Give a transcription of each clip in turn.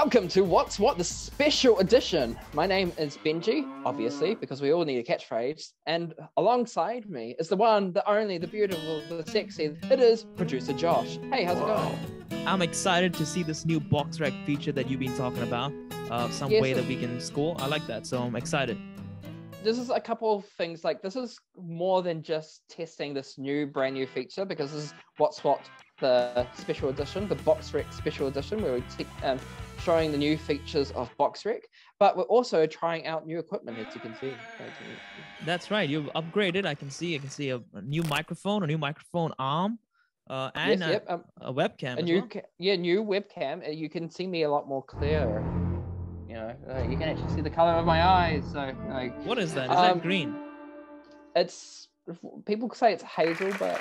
Welcome to What's What, the special edition. My name is Benji, obviously, because we all need a catchphrase. And alongside me is the one, the only, the beautiful, the sexy. It is producer Josh. Hey, how's it going? I'm excited to see this new box rec feature that you've been talking about. Way that we can score. I like that, so I'm excited. This is a couple of things. Like, this is more than just testing this brand new feature, because this is What's What, the special edition, the box rec special edition, where we showing the new features of box rec, but we're also trying out new equipment, as you can see. That's right. You've upgraded. I can see a new microphone arm, and a webcam. New webcam. You can see me a lot more clear. You know, you can actually see the color of my eyes. So, like, what is that? Is that green? It's, people say it's hazel, but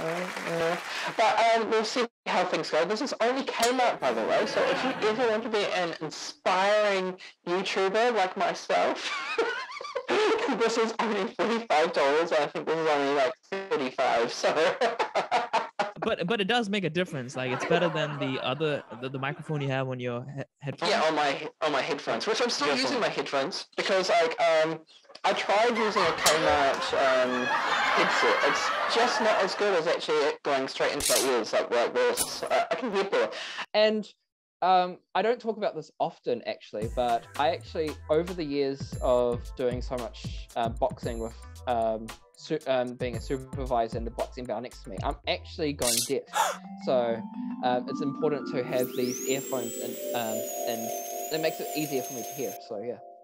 we'll see how things go. This is only Kmart, by the way, so if you ever want to be an inspiring YouTuber like myself, this is only $45. I think this is only like $35. So. But it does make a difference. Like, it's better than the microphone you have on your headphones. Yeah, on my headphones, which I'm still using my headphones, because I tried using a Kmart headset. It's just not as good as actually going straight into my ears, like this. I can hear better. And I don't talk about this often, actually, but I actually, over the years of doing so much boxing with being a supervisor in the boxing bar next to me, I'm actually going deaf. So it's important to have these earphones, and it makes it easier for me to hear. So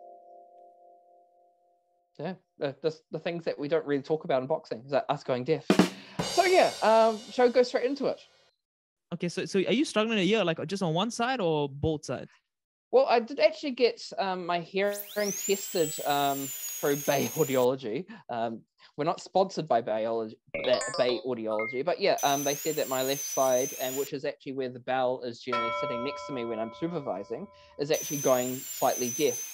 the things that we don't really talk about in boxing is that us going deaf. So shall we go straight into it? Okay, so are you struggling to hear, like, just on one side or both sides? Well, I did actually get my hearing tested through Bay Audiology. We're not sponsored by Bay Audiology, but they said that my left side, and which is actually where the bell is generally sitting next to me when I'm supervising, is actually going slightly deaf.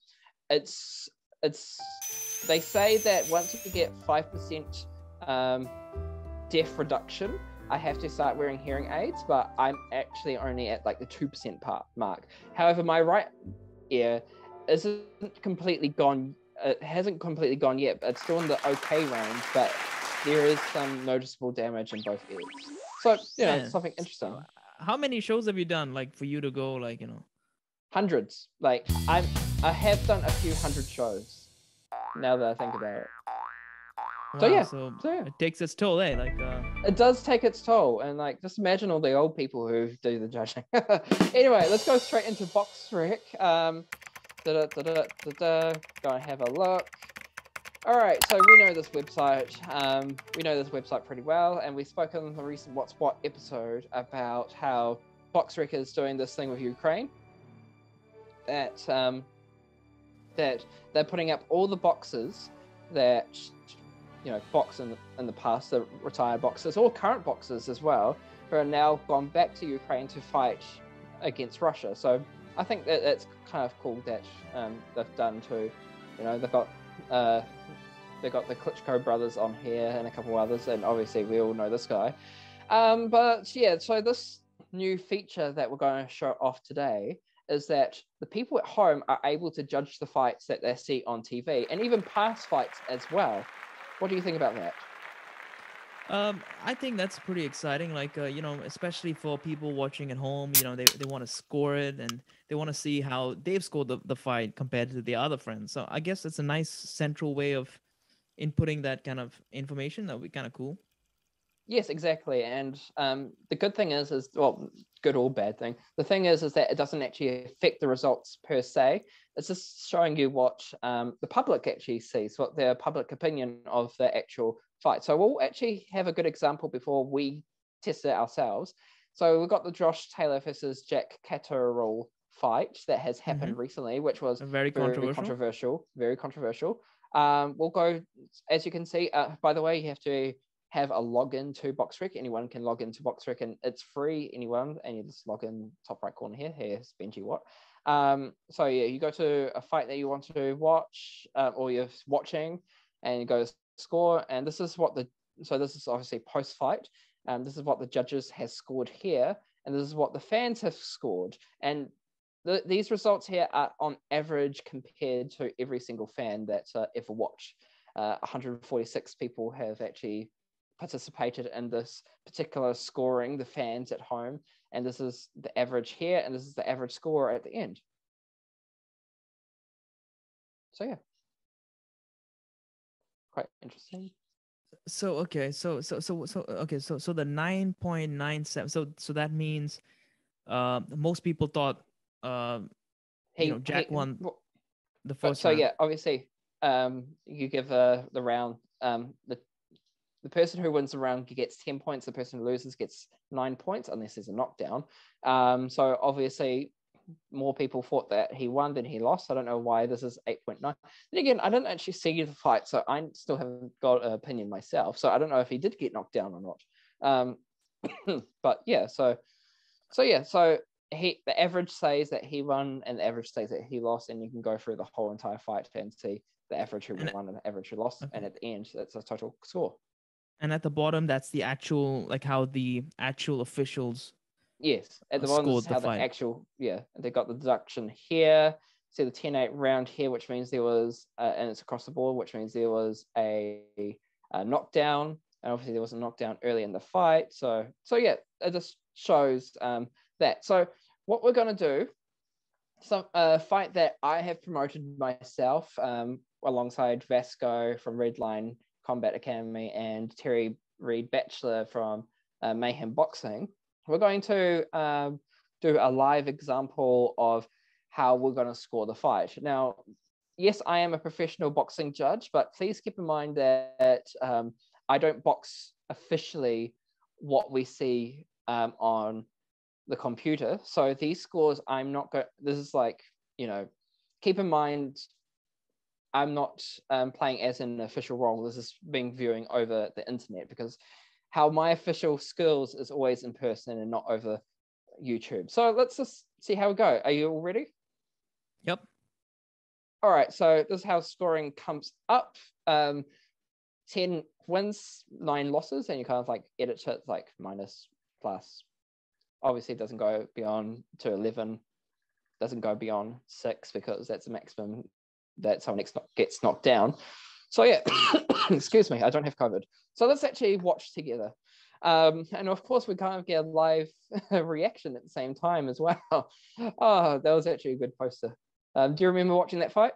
They say that once you get 5% deaf reduction, I have to start wearing hearing aids, but I'm actually only at like the 2% mark. However, my right ear isn't completely gone. It hasn't completely gone yet, but it's still in the okay range, but there is some noticeable damage in both ears. So, something interesting. How many shows have you done, like, for you to go, like, Hundreds. Like, I have done a few hundred shows, now that I think about it. Wow, so it takes its toll, eh? Like, it does take its toll, and like, just imagine all the old people who do the judging. Anyway, let's go straight into box rec. Go and have a look. All right, so we know this website. We know this website pretty well, and we spoke in the recent What's What episode about how box rec is doing this thing with Ukraine. That they're putting up all the boxes that box in the past, the retired boxers, or current boxers as well, who are now gone back to Ukraine to fight against Russia. So I think that it's kind of cool that they've done too. They've got the Klitschko brothers on here and a couple others, and obviously we all know this guy. So this new feature that we're going to show off today is that the people at home are able to judge the fights that they see on TV, and even past fights as well. What do you think about that? I think that's pretty exciting. Like, especially for people watching at home, they want to score it, and they want to see how they've scored the fight compared to the other friends. So I guess it's a nice central way of inputting that kind of information. That would be kind of cool. Yes, exactly. And the good thing is well, good or bad thing. The thing is that it doesn't actually affect the results per se. It's just showing you what the public actually sees, what their public opinion of the actual fight. So we'll actually have a good example before we test it ourselves. So we've got the Josh Taylor versus Jack Catterall fight that has happened recently, which was very controversial. Very controversial. We'll go, as you can see, by the way, you have to have a login to BoxRec. Anyone can log into BoxRec, and it's free, anyone, and you just log in top right corner here. Here's Benji Watt. You go to a fight that you want to watch, or you're watching, and you go to score, and this is obviously post-fight. This is what the judges has scored here, and this is what the fans have scored. And these results here are on average compared to every single fan that's ever watched. 146 people have actually participated in this particular scoring, the fans at home, and this is the average here, and this is the average score at the end. So yeah, quite interesting. So okay, so okay, so the 9.97. So that means most people thought Jack won the first so round. yeah, obviously you give the round the person who wins the round gets 10 points, the person who loses gets 9 points unless there's a knockdown. So obviously more people thought that he won than he lost. I don't know why this is 8.9. Then again, I didn't actually see the fight, so I still haven't got an opinion myself. So I don't know if he did get knocked down or not. But yeah, so the average says that he won and the average says that he lost, and you can go through the whole entire fight and see the average who won and the average who lost, and at the end, that's a total score. And at the bottom, that's the actual, like how the actual officials. Yes, at the bottom is how the actual, they got the deduction here. See the 10-8 round here, which means there was, and it's across the board, which means there was a knockdown, and obviously there was a knockdown early in the fight. So yeah, it just shows that. So what we're going to do, some fight that I have promoted myself alongside Vasco from Redline Combat Academy and Terry Reed Batchelor from Mayhem Boxing. We're going to do a live example of how we're going to score the fight. Now, yes, I am a professional boxing judge, but please keep in mind that I don't box officially what we see on the computer. So these scores, I'm not going, this is like, keep in mind, I'm not playing as an official role. This is being viewing over the internet, because how my official skills is always in person and not over YouTube. So let's just see how we go. Are you all ready? Yep. All right, so this is how scoring comes up. 10 wins, 9 losses, and you kind of like edit it like minus, plus. Obviously, it doesn't go beyond to 11, doesn't go beyond 6, because that's the maximum that someone gets knocked down. So yeah, excuse me, I don't have COVID. So let's actually watch together. And of course, we kind of get a live reaction at the same time as well. Oh, that was actually a good poster. Do you remember watching that fight?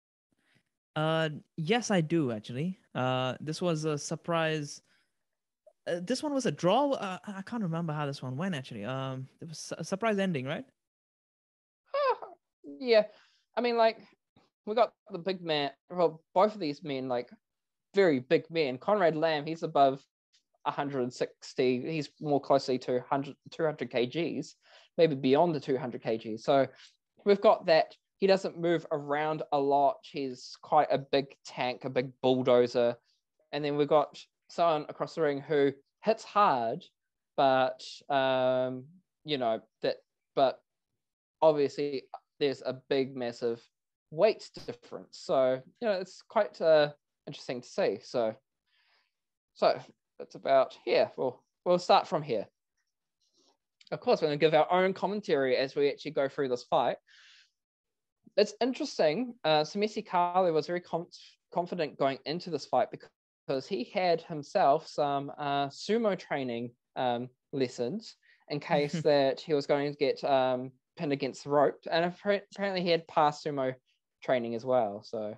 Yes, I do actually. This was a surprise. This one was a draw. I can't remember how this one went actually. It was a surprise ending, right? Yeah, I mean, like, we got the big man. Well, both of these men, like, very big men. Conrad Lamb, he's above 160. He's more closely to 200 kgs, maybe beyond the 200 kgs. So we've got that. He doesn't move around a lot. He's quite a big tank, a big bulldozer. And then we've got someone across the ring who hits hard, but but obviously there's a big, massive weight difference. So it's quite interesting to see. So that's about here. We'll start from here. Of course, we're going to give our own commentary as we actually go through this fight. It's interesting. Tsumishi Kale was very confident going into this fight because he had himself some sumo training lessons in case that he was going to get pinned against the rope. And apparently he had past sumo training as well. So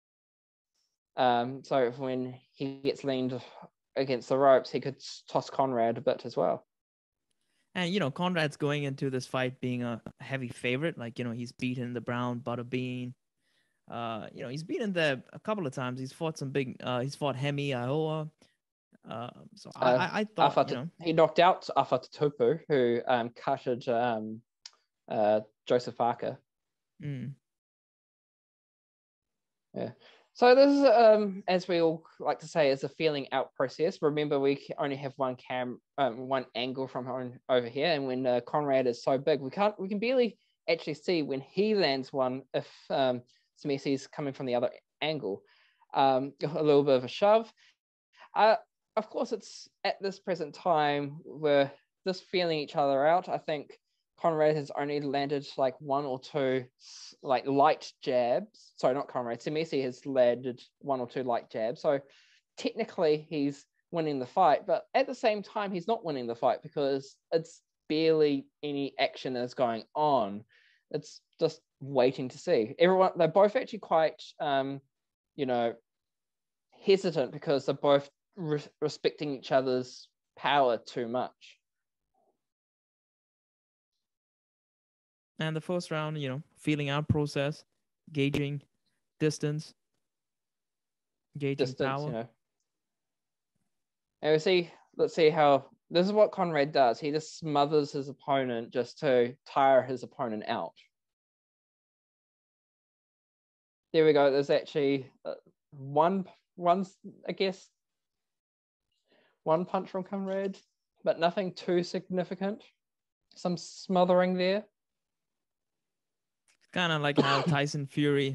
when he gets leaned against the ropes, he could toss Conrad a bit as well. And Conrad's going into this fight being a heavy favorite. Like he's beaten the Brown Butterbean. He's beaten there a couple of times. He's fought some big. He's fought Hemi Iowa. So I thought he knocked out Afa Tupu, who cutted Joseph Parker. Mm. Yeah. So this is, as we all like to say, is a feeling out process. Remember, we only have one angle from over here, and when Conrad is so big, we can barely actually see when he lands one if Tsumishi's coming from the other angle. A little bit of a shove. Of course, it's at this present time we're just feeling each other out. I think Conrad has only landed like one or two like light jabs. Sorry, not Conrad. Tsemesi has landed one or two light jabs. So technically he's winning the fight, but at the same time he's not winning the fight because it's barely any action is going on. It's just waiting to see. They're both actually quite hesitant because they're both respecting each other's power too much. And the first round, feeling out process, gauging distance, gauging power. And let's see how this is what Conrad does. He just smothers his opponent just to tire his opponent out. There we go. There's actually one punch from Conrad, but nothing too significant. Some smothering there. Kind of like how Tyson Fury,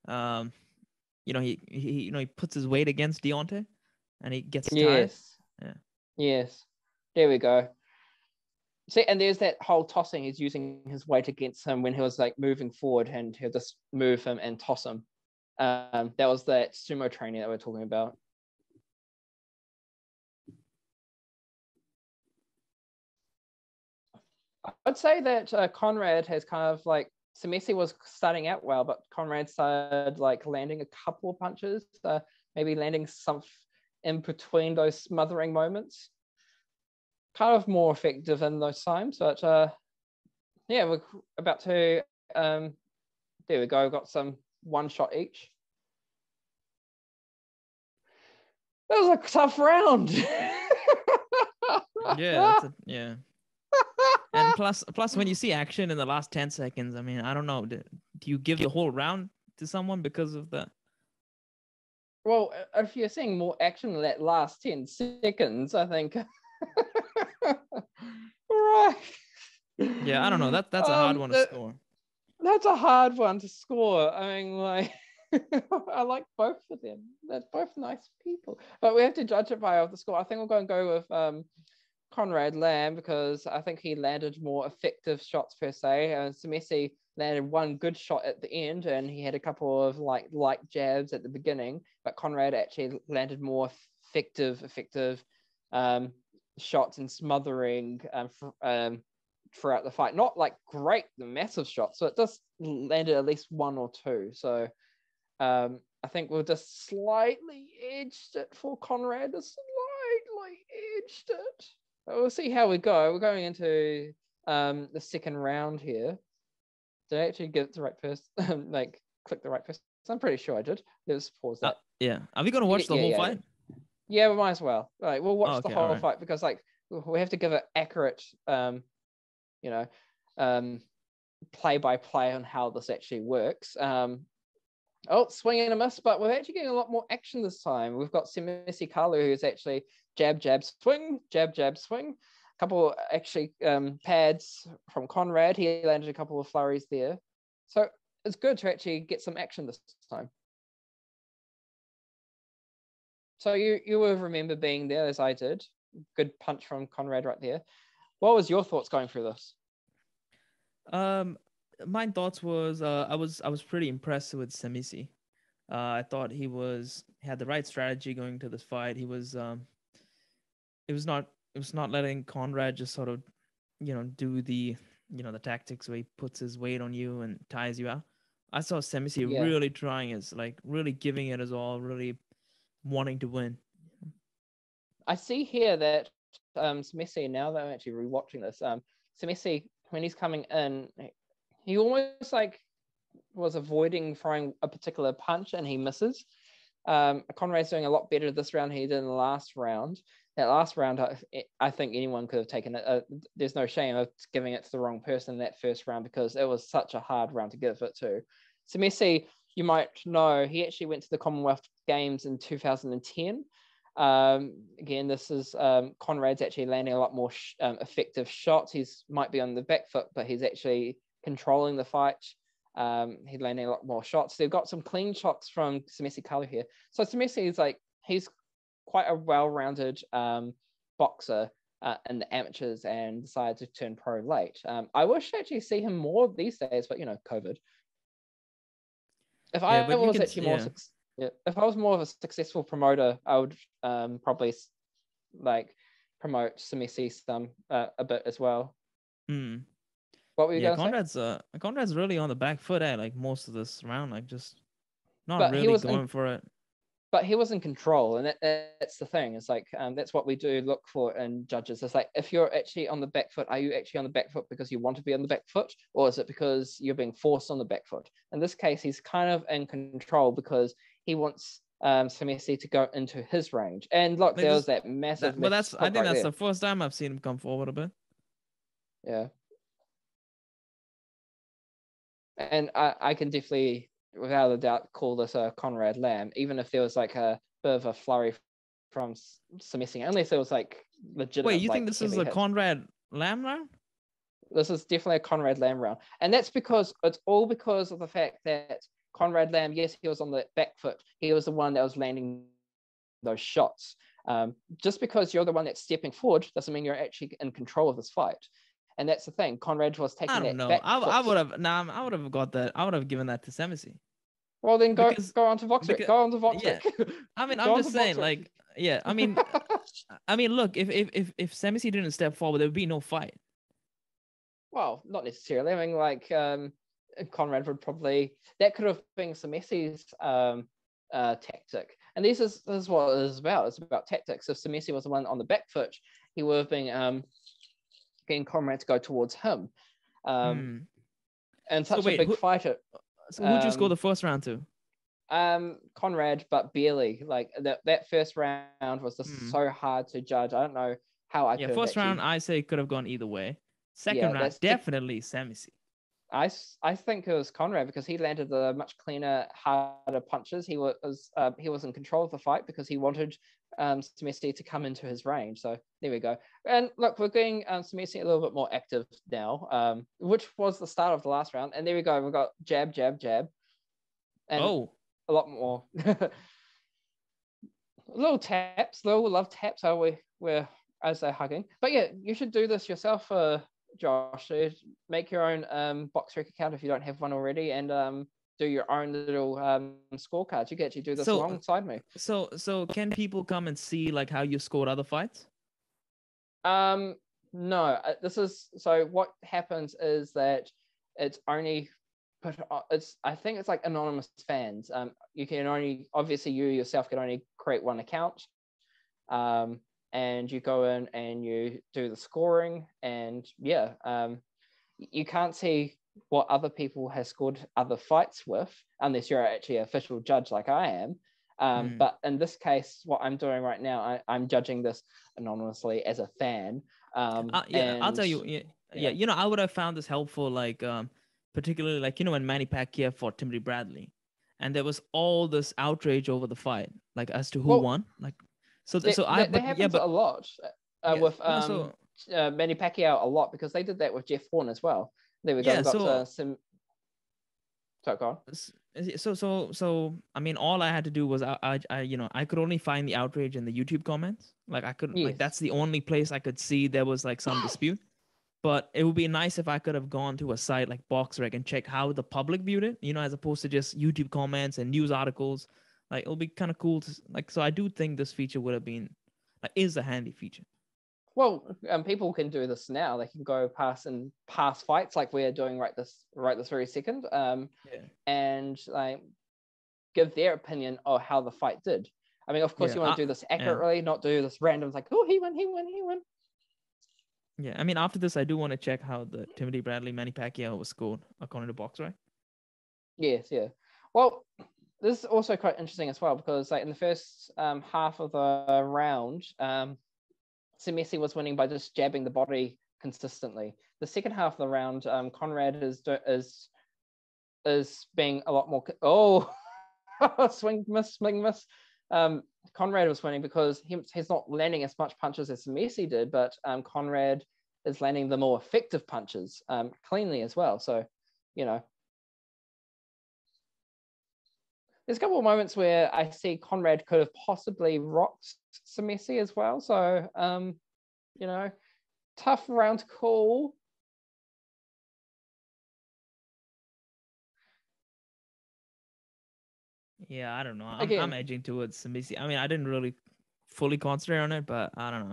he puts his weight against Deontay, and he gets tired. Yeah. Yes. There we go. See, and there's that whole tossing. He's using his weight against him when he was like moving forward, and he'll just move him and toss him. That was that sumo training that we're talking about. I'd say that Conrad has kind of like Tsemesi was starting out well, but Conrad started like landing a couple of punches, maybe landing some in between those smothering moments. Kind of more effective in those times, but we're about to. There we go. Got some one shot each. That was a tough round. Yeah. And plus, when you see action in the last 10 seconds, I mean, I don't know. Do you give the whole round to someone because of that? Well, if you're seeing more action in that last 10 seconds, I think. Right. Yeah, I don't know. That's a hard one to score. That's a hard one to score. I mean, like, I like both of them. They're both nice people. But we have to judge it by the score. I think we're going to go with Conrad Lamb because I think he landed more effective shots per se. Tsemesi landed one good shot at the end, and he had a couple of like light jabs at the beginning. But Conrad actually landed more effective shots and smothering throughout the fight. Not like great, the massive shots, so it just landed at least one or two. So I think we'll just slightly edged it for Conrad. Slightly edged it. We'll see how we go. We're going into the second round here. Did I actually get the right person? Like, click the right person? I'm pretty sure I did. Let's pause that. Yeah. Are we going to watch the whole fight? Yeah, we might as well. Right, we'll watch the whole fight because, like, we have to give it accurate, play-by-play on how this actually works. Swing and a miss, but we're actually getting a lot more action this time. We've got Tsemesi Kalu, who's actually jab, jab, swing, jab, jab, swing. A couple actually pads from Conrad. He landed a couple of flurries there. So it's good to actually get some action this time. So you will remember being there as I did. Good punch from Conrad right there. What was your thoughts going through this? My thoughts was I was pretty impressed with Tsemesi. I thought he had the right strategy going to this fight. He was it was not letting Conrad just sort of do the the tactics where he puts his weight on you and tires you out. I saw Tsemesi really trying his, like, really giving it his all, really wanting to win. I see here that Tsemesi, now that I'm actually rewatching this, Tsemesi, when he's coming in, he almost like was avoiding throwing a particular punch and he misses. Conrad's doing a lot better this round than he did in the last round. That last round, I think anyone could have taken it. There's no shame of giving it to the wrong person in that first round because it was such a hard round to give it to. Tsemesi, you might know, he actually went to the Commonwealth Games in 2010. Again, this is Conrad's actually landing a lot more effective shots. He's might be on the back foot, but he's actually controlling the fight. He's landing a lot more shots. They've got some clean shots from Tsemesi Kalu here. So Tsemesi is like, he's quite a well-rounded boxer. in the amateurs and decided to turn pro late. I wish to actually see him more these days, but COVID. If Yeah, I but you was can, actually more, if I was more of a successful promoter, I would probably like promote Samesi a bit as well. Mm. What were you Yeah, going to say? Conrad's really on the back foot, like most of this round, like just not But he really was going for it. but he was in control, and that's the thing. It's like that's what we do look for in judges. It's like, if you're actually on the back foot, are you actually on the back foot because you want to be on the back foot, or is it because you're being forced on the back foot? In this case, he's kind of in control because he wants Samesi to go into his range. And look, Like there this, was that massive but missed I hook think right that's there. the first time I've seen him come forward a bit. Yeah. And I can definitely, without a doubt, call this a Conrad Lamb, even if there was like a bit of a flurry from Samesi, unless there was like legitimate. Wait, you think like this is heavy a hits. Conrad Lamb round? This is definitely a Conrad Lamb round, and that's because it's all because of the fact that Conrad Lamb, yes, he was on the back foot. He was the one that was landing those shots. Just because you're the one that's stepping forward doesn't mean you're actually in control of this fight. And that's the thing. Conrad was taking I don't that know. back I foot. would have I would have got that. I would have given that to Samesi. Well, then go on to Voxric. Because Go on to yeah, Voxric. I mean, Go I'm on just to saying, Voxric. like, yeah, I mean, look, if Samesi didn't step forward, there would be no fight. Well, not necessarily. I mean, like, Conrad would probably, that could have been Samesi's tactic. And this is what it is about. It's about tactics. If Samesi was the one on the back foot, he would have been getting Conrad to go towards him. And such a big fighter. So who'd you score the first round to? Conrad, but barely. Like that first round was just so hard to judge. I don't know how I could. First round, I say could have gone either way. Second round, definitely Samesi. I think it was Conrad because he landed the much cleaner, harder punches. He was in control of the fight because he wanted Samesi to come into his range. So there we go. And look, we're getting Samesi a little bit more active now, which was the start of the last round. And there we go. We've got jab, jab, jab, and a lot more. Little taps, little love taps. We're as they're hugging. But yeah, you should do this yourself, Josh. Make your own Voxric account if you don't have one already, and do your own little scorecards. You can actually do this alongside me. So can people come and see like how you scored other fights? No. This is so. What happens is that it's only I think it's like anonymous fans. You can only, obviously you yourself can only create one account. And you go in and you do the scoring, and you can't see what other people have scored other fights with unless you're actually an official judge like I am. But in this case, what I'm doing right now, I'm judging this anonymously as a fan. I'll tell you. Yeah, I would have found this helpful, like particularly like when Manny Pacquiao fought Timothy Bradley, and there was all this outrage over the fight, like as to who won, like. That happens a lot with Manny Pacquiao a lot because they did that with Jeff Horn as well. There we go. Yeah, so I mean, all I had to do was I could only find the outrage in the YouTube comments. Like I couldn't like that's the only place I could see there was like some dispute. But it would be nice if I could have gone to a site like BoxRec and check how the public viewed it, as opposed to just YouTube comments and news articles. Like it'll be kind of cool to like. So I do think this feature would have been is a handy feature. Well, people can do this now. They can go past fights like we're doing right this very second. And like give their opinion of how the fight did. I mean, of course, you want to do this accurately, not do this random like, oh, he won. Yeah, I mean, after this, I do want to check how the Timothy Bradley Manny Pacquiao was scored according to BoxRec. Yes, yeah. Well, this is also quite interesting as well because like in the first half of the round, Samesi was winning by just jabbing the body consistently. The second half of the round, Conrad is being a lot more. Swing miss. Conrad was winning because he's not landing as much punches as Samesi did, but Conrad is landing the more effective punches cleanly as well. So, there's a couple of moments where I see Conrad could have possibly rocked Samesi as well. So, you know, tough round to call. Yeah, I don't know. I'm Again, edging towards Samisi. I mean, I didn't really fully concentrate on it, but I don't know.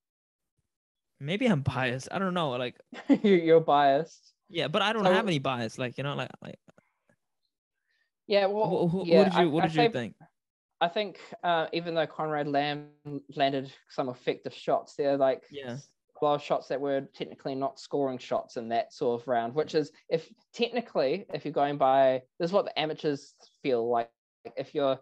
Maybe I'm biased. I don't know. Like, you're biased. yeah, but I don't have So any bias. Like, you know, like yeah, well, what yeah, did you what I did you say think? I think even though Conrad Lamb landed some effective shots, there are like Yeah. a lot of shots that were technically not scoring shots in that sort of round, which is if technically, if you're going by, this is what the amateurs feel like. If you're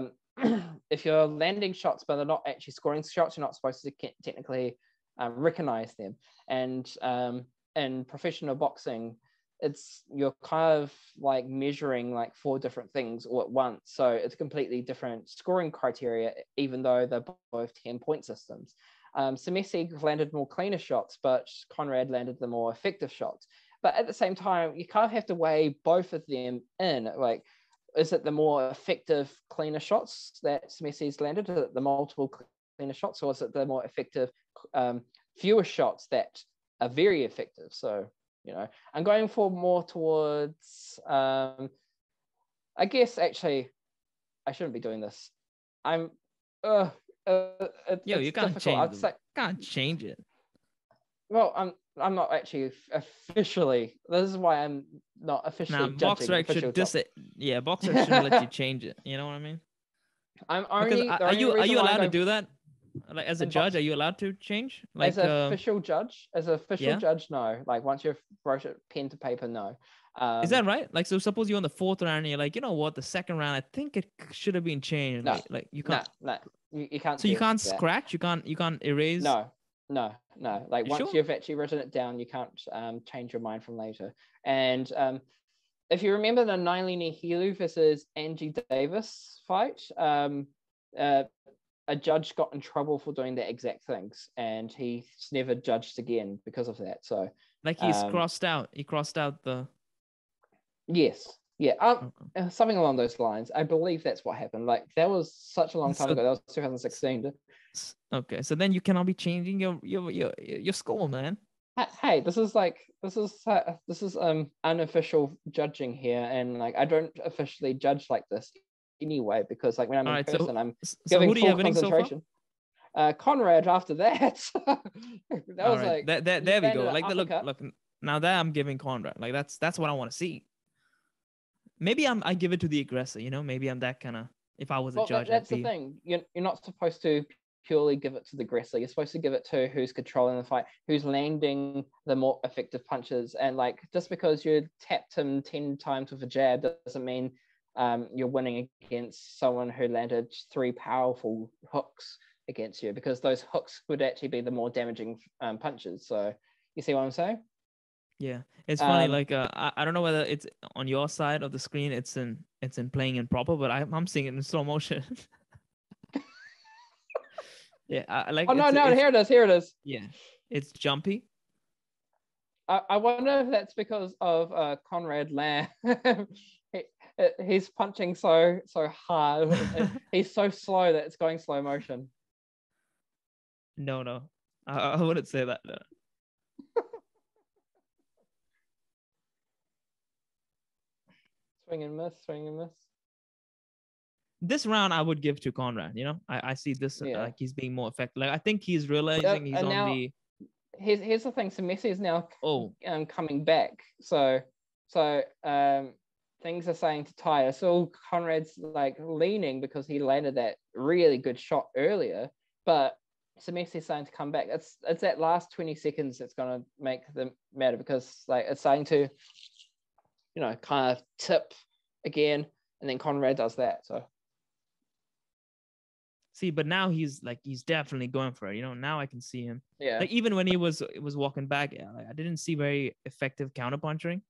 if you're landing shots but they're not actually scoring shots, you're not supposed to technically recognize them. And in professional boxing, it's you're kind of like measuring like 4 different things all at once, so it's completely different scoring criteria, even though they're both 10-point systems. Samesi landed more cleaner shots, but Conrad landed the more effective shots. But at the same time, you kind of have to weigh both of them in. Like, is it the more effective cleaner shots that Samesi's landed? Is it the multiple cleaner shots, or is it the more effective fewer shots that are very effective? So, you know, I'm going for more towards, I guess, actually, I shouldn't be doing this. I'm, Yo, it's you can't difficult. I'd say, can't change it. well, I'm not actually officially, this is why I'm not officially Now, judging BoxRec official should yeah, BoxRec shouldn't let you change it. You know what I mean? I'm Because only, the are only you reason why I'm allowed to going do that? Like as a in judge, box, are you allowed to change? as Like an official yeah, judge, no. Like once you've wrote it pen to paper, no. is that right? Like, so suppose you're on the 4th round and you're like, you know what, the 2nd round, I think it should have been changed. No, Like you no, can't. no. You can't So you do can't that. scratch. You can't erase. No, no, no. Like You once sure? you've actually written it down, you can't change your mind from later. And if you remember the Nailini Hilu versus Angie Davis fight, a judge got in trouble for doing the exact things, and he's never judged again because of that. So, Like he's crossed out. He crossed out the. yes, yeah, Okay. something along those lines. I believe that's what happened. Like that was such a long time So, ago. That was 2016. okay, so then you cannot be changing your score, man. Hey, this is unofficial judging here, and like I don't officially judge like this anyway, because like when I'm All in right, person, I'm so giving who do you full have winning so far? concentration. Conrad after that, that All was right, like there we go. Like look, uppercut. now that I'm giving Conrad, like that's what I want to see. Maybe I give it to the aggressor, you know. Maybe I'm that kind of. If I was a Well, judge, I'd that's the be. thing. You're not supposed to purely give it to the aggressor. You're supposed to give it to who's controlling the fight, who's landing the more effective punches. And like just because you tapped him 10 times with a jab doesn't mean you're winning against someone who landed 3 powerful hooks against you, because those hooks would actually be the more damaging punches. So you see what I'm saying? Yeah, it's funny. Like I don't know whether it's on your side of the screen. It's in playing in proper, but I'm seeing it in slow motion. Yeah, I like. Oh no, It's here it is. Here it is. yeah, it's jumpy. I wonder if that's because of Conrad Lamb. He's punching so hard. He's so slow that it's going slow motion. No, I wouldn't say that. No. Swing and miss, swing and miss. This round I would give to Conrad. You know, I see this Yeah. like he's being more effective. Like I think he's realizing he's and on now, the. Here's the thing. So Messi is now coming back. So things are saying to tire. So Conrad's like leaning because he landed that really good shot earlier, but so Messi's starting to come back. It's that last 20 seconds that's going to make them matter, because like it's starting to, you know, kind of tip again, and then Conrad does that. So See, but now he's definitely going for it. You know, now I can see him. yeah, Like even when he was walking back, yeah, like, I didn't see very effective counterpunching.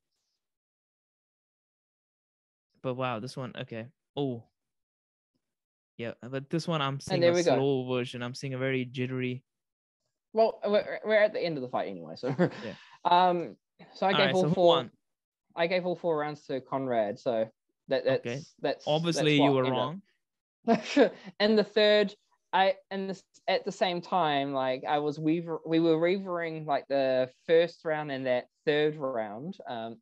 But wow, this one, okay. Oh, yeah, but this one I'm seeing a slow version. I'm seeing a very jittery. Well, we're at the end of the fight anyway, so yeah. So I gave all four. I gave all 4 rounds to Conrad. So that's obviously you were wrong. And the third, at the same time, like we were wavering like the first round and that third round,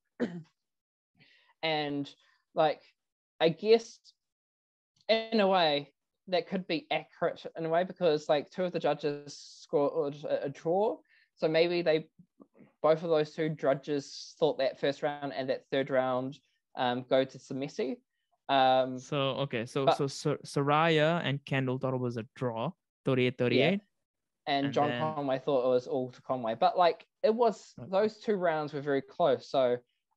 and like I guess in a way that could be accurate in a way because like two of the judges scored a draw, so maybe both of those two judges thought that first round and that third round go to Samesi. So Soraya and Kendall thought it was a draw, 38-38. Yeah. And John then... Conway thought it was all to Conway. But like it was, those two rounds were very close. So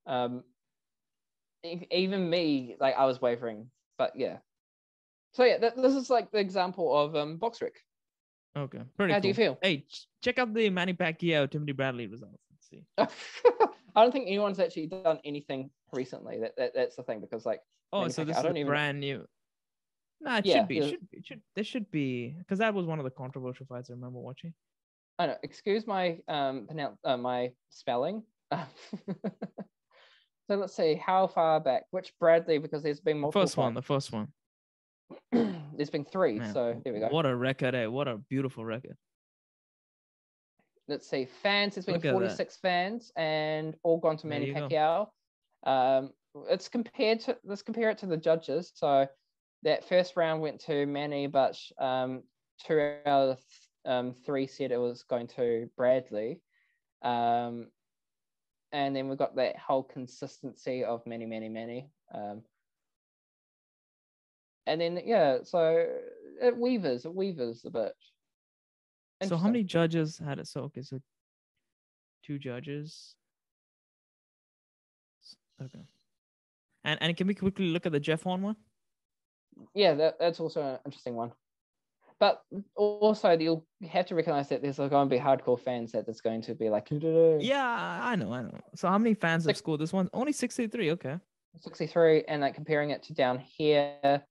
even me, like I was wavering. But yeah. So yeah, this is like the example of BoxRec. Okay, pretty How cool. do you feel? Hey, check out the Manny Pacquiao, Timothy Bradley results. Let's see. I don't think anyone's actually done anything recently. That's the thing because like so this is brand new. Nah, it should be. There should be, because that was one of the controversial fights I remember watching. I know. Excuse my my spelling. So let's see how far back. Which Bradley? Because there's been multiple. The first one. There's been 3. Man, so there we go. What a record! What a beautiful record. Let's see. Fans. There's been 46 fans, and all gone to Manny Pacquiao. Let's compare it to the judges. So that first round went to Manny, but 2 out of 3 said it was going to Bradley. And then we got that whole consistency of Manny. And then so it weavers a bit. So how many judges had it? So 2 judges. Okay. And can we quickly look at the Jeff Horn one? Yeah, that's also an interesting one. But also, you'll have to recognize that there's going to be hardcore fans that there's going to be like... Yeah, I know. So how many fans have scored this one? Only 63, okay. 63, and like comparing it to down here,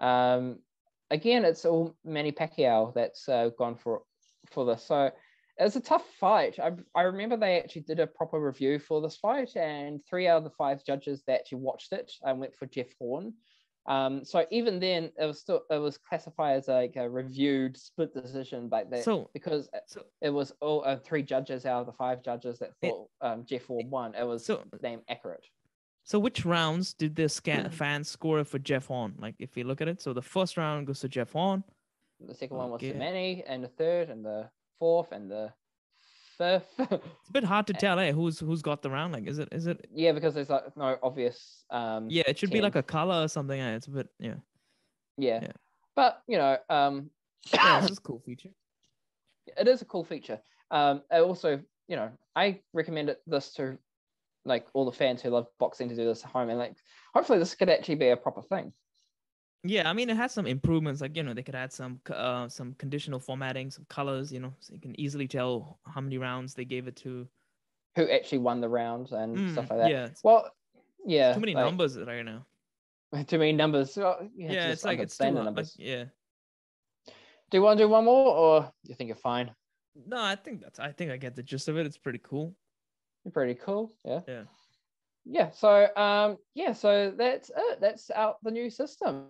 again, it's all Manny Pacquiao that's gone for this. So it's a tough fight. I remember they actually did a proper review for this fight, and 3 out of the 5 judges that actually watched it went for Jeff Horn. So even then, it was classified as like a reviewed split decision, like that, because it was all 3 judges out of the 5 judges that thought Jeff Horn won. It was named accurate. So which rounds did the fans score for Jeff Horn? Like if you look at it, so the first round goes to Jeff Horn. The second one was to Manny, and the third, and the fourth, and the fifth. It's a bit hard to tell, who's got the round. Like, is it? Yeah, because there's like no obvious. Yeah, it should be like a color or something. It's a bit, Yeah. But yeah, this is a cool feature. It is a cool feature. I also, I recommend this to like all the fans who love boxing to do this at home, and like hopefully this could actually be a proper thing. Yeah, I mean, it has some improvements. Like, they could add some conditional formatting, some colors, so you can easily tell how many rounds they gave it to. Who actually won the round and stuff like that. Yeah. Well, yeah. Too many numbers right now. Too many numbers. Well, it's like it's too numbers. Do you want to do one more, or do you think you're fine? No, I think I get the gist of it. It's pretty cool. Pretty cool. Yeah. Yeah. Yeah. So so that's it. That's out the new system.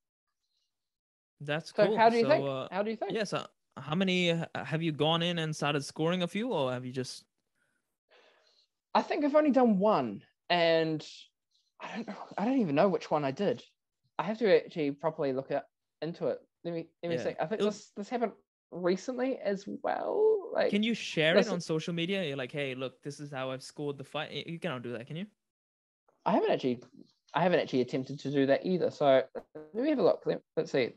That's cool. So how do you think? How do you think? Yeah. So how many have you gone in and started scoring a few, or have you just? I think I've only done one, and I don't even know which one I did. I have to actually properly look into it. Let me see. I think this happened recently as well. Like, can you share it on social media? You're like, hey, look, this is how I've scored the fight. You cannot do that, can you? I haven't actually attempted to do that either. So let me have a look. Let's see.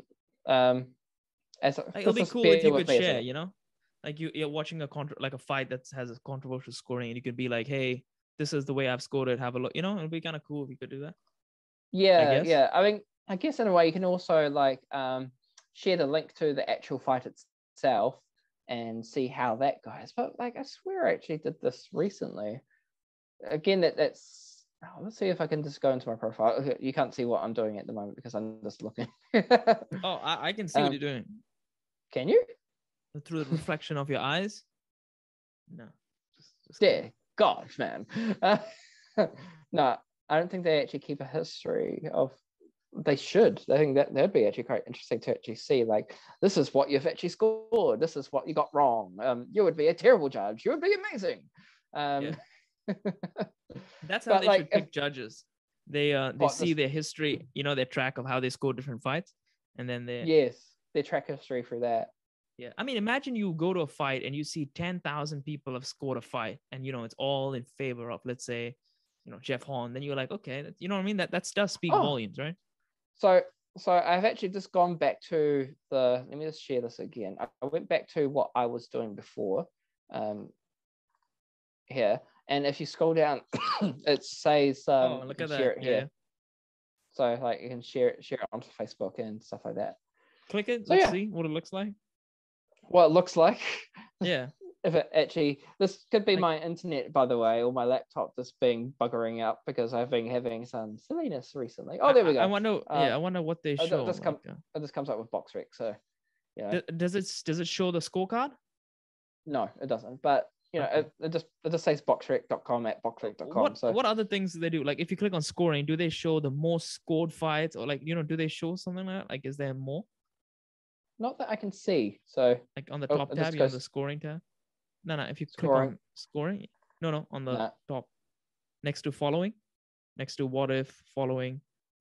It'll be cool if you could share. Like you're watching a fight that has a controversial scoring, and you could be like, hey, this is the way I've scored it. Have a look. It'd be kind of cool if you could do that. Yeah, yeah. I mean, I guess in a way you can also like share the link to the actual fight itself and see how that goes. But like, I swear I actually did this recently. Again, that's. Let's see if I can just go into my profile. You can't see what I'm doing at the moment because I'm just looking. Oh, I can see what you're doing. Can you? Through the reflection of your eyes? No. Dear gosh, man. No, I don't think they actually keep a history of they should. I think that that'd be actually quite interesting to actually see. Like, this is what you've actually scored. This is what you got wrong. You would be a terrible judge. You would be amazing. Yeah. That's how but they like, should pick judges. They see their history, their track of how they score different fights, and then yes, their track history through that. Yeah, I mean, imagine you go to a fight and you see 10,000 people have scored a fight, and it's all in favor of, let's say, Jeff Horn. Then you're like, okay, you know what I mean? That does speak volumes, right? So I've actually just gone back to let me just share this again. I went back to what I was doing before, here, and if you scroll down, it says, look at share that. it here. So like you can share it onto Facebook and stuff like that. Click it. So, let's see what it looks like. What it looks like. Yeah. If it actually, this could be my internet, by the way, or my laptop just being buggering up because I've been having some silliness recently. Oh, there we go. I wonder. I wonder what they show. This comes up with BoxRec, so yeah. Does it show the scorecard? No, it doesn't. But it just says boxrec.com at boxrec.com. What other things do they do? Like, if you click on scoring, do they show the most scored fights, or like do they show something like that? Like, is there more? Not that I can see. So like on the top tab, you have the scoring tab. No. If you click on scoring, no, on the top, next to following, next to what if following.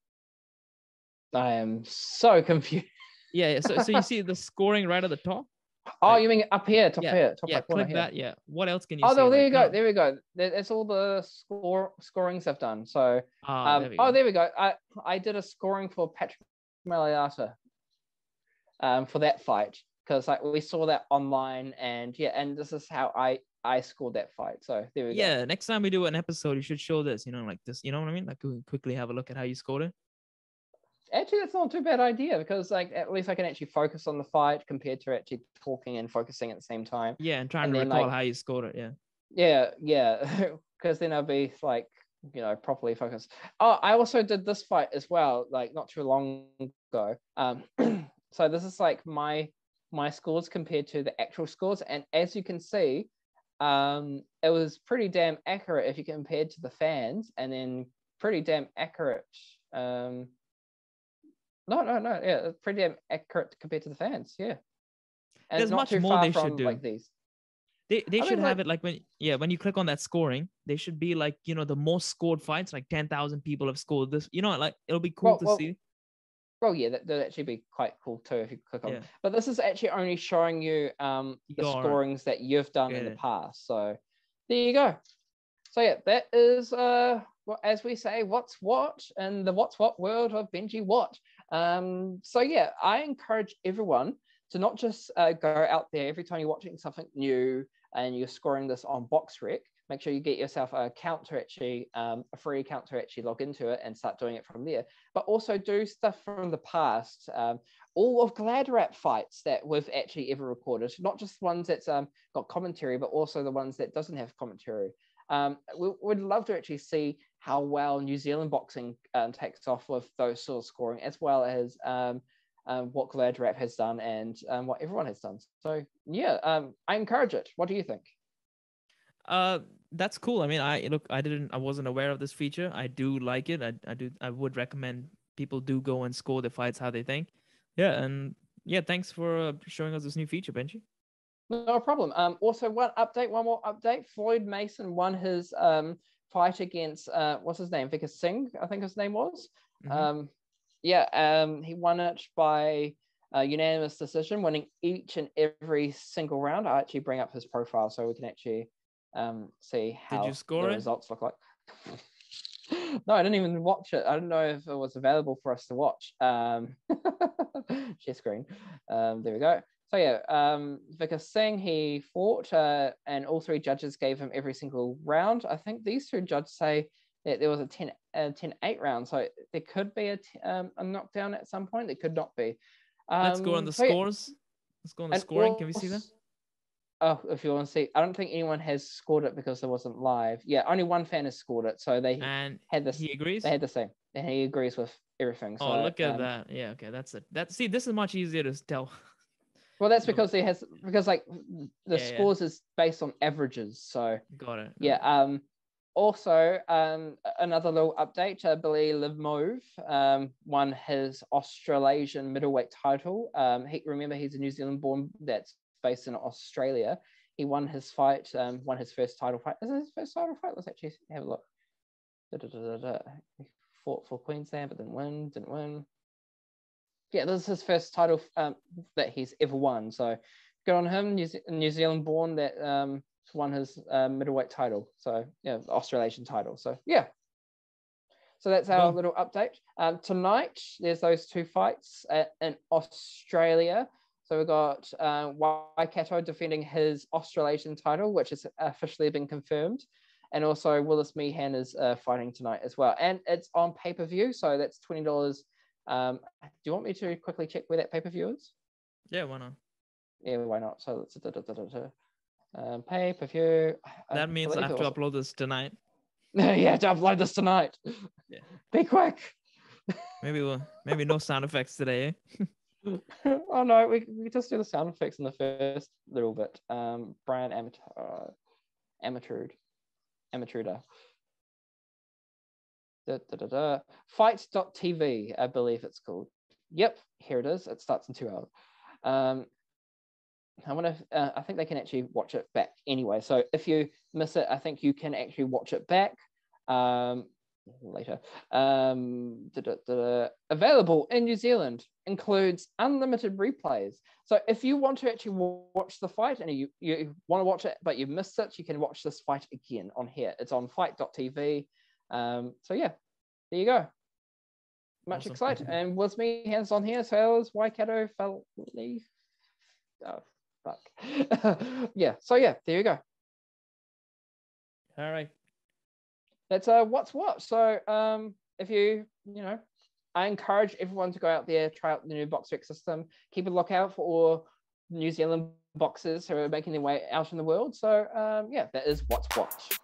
I am so confused. Yeah. So you see the scoring right at the top. Oh, you mean up here, top here, top right corner click here. that. Yeah. What else can you see? Oh, there you go. There we go. That's all the scorings I've done. So, there we go. I did a scoring for Patrick Maliata, for that fight, because like we saw that online, and this is how I scored that fight. So there we go. Yeah. Next time we do an episode, you should show this. Like this. You know what I mean? Like, we quickly have a look at how you scored it. Actually, that's not too bad idea, because like at least I can actually focus on the fight compared to actually talking and focusing at the same time. Yeah, and trying to recall how you scored it. Yeah, because then I'll be like, properly focused. Oh, I also did this fight as well, like not too long ago. So this is like my scores compared to the actual scores, and as you can see, it was pretty damn accurate if you compared to the fans, and then pretty damn accurate. No. Yeah, it's pretty damn accurate compared to the fans. Yeah, and there's not much too more far they from should do. Like these. They should have it like when you click on that scoring, they should be like the most scored fights, like 10,000 people have scored this. Like it'll be cool to see. Well, yeah, that'd actually be quite cool too if you click on. But this is actually only showing you the scorings that you've done in the past. So there you go. So yeah, that is as we say, what's what in the what's what world of Benji What. So yeah, I encourage everyone to not just go out there every time you're watching something new and you're scoring this on BoxRec. Make sure you get yourself an account to actually a free account to actually log into it and start doing it from there. But also do stuff from the past. All of GladRap fights that we've actually ever recorded, not just ones that's got commentary, but also the ones that doesn't have commentary. We'd love to actually see how well New Zealand boxing takes off with those sort of scoring, as well as what GladRap has done and what everyone has done. So yeah, I encourage it. What do you think? That's cool. I mean, I wasn't aware of this feature. I do like it. I would recommend people do go and score the fights how they think. Yeah, and yeah, thanks for showing us this new feature, Benji. No problem. Also, one more update. Floyd Mason won his fight against what's his name? Vikas Singh, I think his name was. Mm-hmm. He won it by unanimous decision, winning each and every single round. I'll actually bring up his profile so we can actually see how the results look like. No, I didn't even watch it. I don't know if it was available for us to watch. Share screen. There we go. So yeah, Vikas Singh, he fought, and all three judges gave him every single round. I think these two judges say that there was a 10-8 round, so there could be a knockdown at some point. There could not be. Let's go on the scores. Yeah. Let's go on the scoring. Can we see that? Oh, if you want to see, I don't think anyone has scored it because it wasn't live. Yeah, only one fan has scored it, so they had this. He agrees. They had the same, and he agrees with everything. So, look at that. Yeah, okay, that's it. See, this is much easier to tell. Well, that's because like the scores is based on averages. So got it. Yeah. Also, another little update. Billy Livmove won his Australasian middleweight title. Remember, he's a New Zealand-born that's based in Australia. He won his fight, won his first title fight. Is it his first title fight? Let's actually have a look. He fought for Queensland, but didn't win. Yeah, this is his first title that he's ever won. So good on him, New Zealand-born that won his middleweight title. So yeah, Australasian title. So yeah. So that's our little update. Tonight, there's those two fights in Australia. So we've got Waikato defending his Australasian title, which has officially been confirmed. And also Willis Meehan is fighting tonight as well. And it's on pay-per-view, so that's $20. Do you want me to quickly check where that pay-per-view is? Yeah, why not? Yeah, why not? So let's pay-per-view. That means I have to upload this tonight. Yeah, to upload this tonight. Yeah. Be quick. Maybe no sound effects today. Oh no, we just do the sound effects in the first little bit. Brian Amatruda. Fight.tv, I believe it's called. Yep, here it is. It starts in 2 hours. I think they can actually watch it back anyway. So if you miss it, I think you can actually watch it back later. Available in New Zealand, includes unlimited replays. So if you want to actually watch the fight and you want to watch it, but you missed it, you can watch this fight again on here. It's on fight.tv. So yeah, there you go. Much Awesome. excited. And Willis Meehan's on here, so is Waikato Felly. Oh, fuck. Yeah, so yeah, there you go. All right. That's what's what. So if I encourage everyone to go out there, try out the new BoxRec system, keep a lookout for all New Zealand boxers who are making their way out in the world. So yeah, that is what's what.